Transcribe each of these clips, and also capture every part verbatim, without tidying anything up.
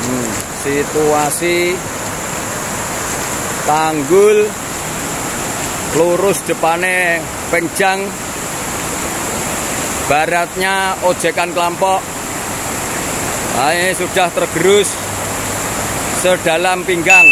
Hmm, situasi tanggul lurus depannya Penjang, baratnya Ojekan Klampok. Nah, ini sudah tergerus sedalam pinggang.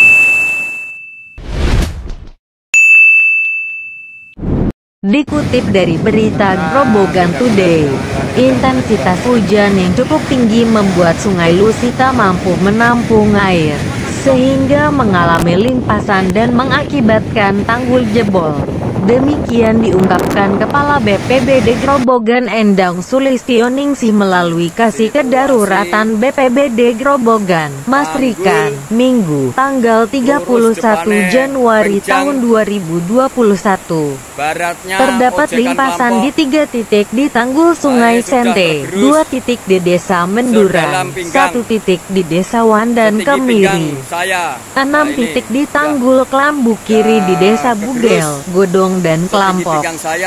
Dikutip dari berita Grobogan Today, intensitas hujan yang cukup tinggi membuat Sungai Lusi tak mampu menampung air, sehingga mengalami limpasan dan mengakibatkan tanggul jebol. Demikian diungkapkan Kepala B P B D Grobogan Endang Sulistioningsih melalui Kasih Kedaruratan B P B D Grobogan, Mas Rikan, Minggu, tanggal tiga puluh satu Januari tahun dua ribu dua puluh satu. Terdapat limpasan di tiga titik di Tanggul Sungai Sente, dua titik di Desa Menduran, satu titik di Desa Wandan Kemiri, enam titik di Tanggul Kelambu Kiri di Desa Bugel, Godong dan Klampok,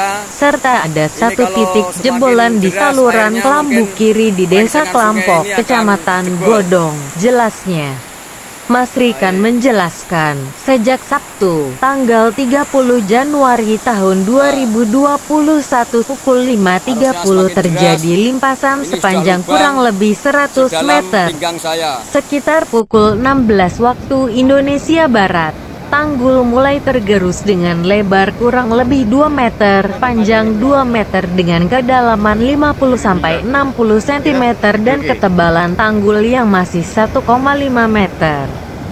serta ada satu titik jebolan di saluran Kelambu Kiri di Desa Klampok, Kecamatan Godong. Jelasnya, Mas Rikan menjelaskan, sejak Sabtu, tanggal tiga puluh Januari tahun dua ribu dua puluh satu pukul lima tiga puluh terjadi limpasan sepanjang kurang lebih seratus meter. Sekitar pukul enam belas waktu Indonesia Barat, tanggul mulai tergerus dengan lebar kurang lebih dua meter, panjang dua meter dengan kedalaman lima puluh sampai enam puluh sentimeter dan ketebalan tanggul yang masih satu koma lima meter.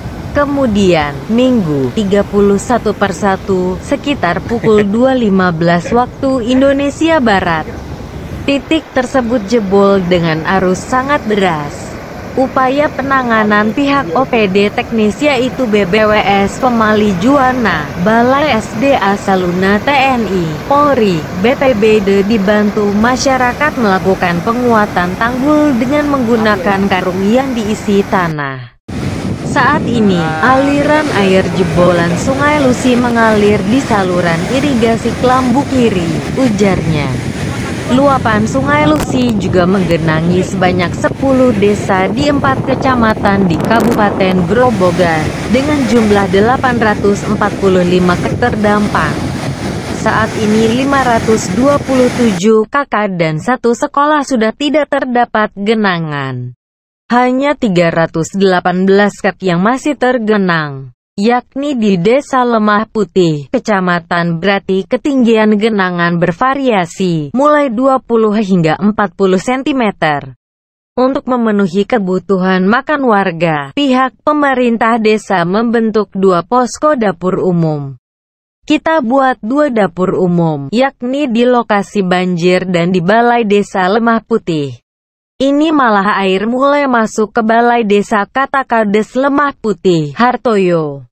Kemudian, Minggu, tiga puluh satu per satu, sekitar pukul dua lima belas waktu Indonesia Barat, titik tersebut jebol dengan arus sangat deras. Upaya penanganan pihak O P D teknis yaitu B B W S Pemali Juwana, Balai S D A Saluna T N I, Polri, B P B D dibantu masyarakat melakukan penguatan tanggul dengan menggunakan karung yang diisi tanah. Saat ini, aliran air jebolan Sungai Lusi mengalir di saluran irigasi Kelambu Kiri, ujarnya. Luapan Sungai Lusi juga menggenangi sebanyak sepuluh desa di empat kecamatan di Kabupaten Grobogan, dengan jumlah delapan ratus empat puluh lima kakak terdampak. Saat ini lima ratus dua puluh tujuh kakak dan satu sekolah sudah tidak terdapat genangan. Hanya tiga ratus delapan belas kakak yang masih tergenang, yakni di Desa Lemah Putih, Kecamatan Brati. Ketinggian genangan bervariasi, mulai dua puluh hingga empat puluh sentimeter. Untuk memenuhi kebutuhan makan warga, pihak pemerintah desa membentuk dua posko dapur umum. Kita buat dua dapur umum, yakni di lokasi banjir dan di Balai Desa Lemah Putih. Ini malah air mulai masuk ke Balai Desa, kata Kades Lemah Putih, Hartoyo.